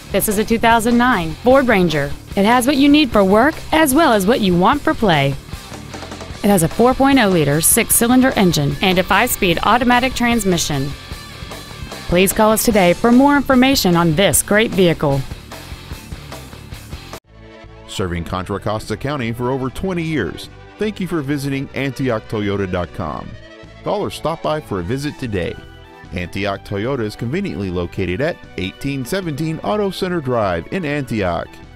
This is a 2009 Ford Ranger. It has what you need for work as well as what you want for play. It has a 4.0-liter 6-cylinder engine and a 5-speed automatic transmission. Please call us today for more information on this great vehicle. Serving Contra Costa County for over 20 years. Thank you for visiting AntiochToyota.com. Call or stop by for a visit today. Antioch Toyota is conveniently located at 1817 Auto Center Drive in Antioch.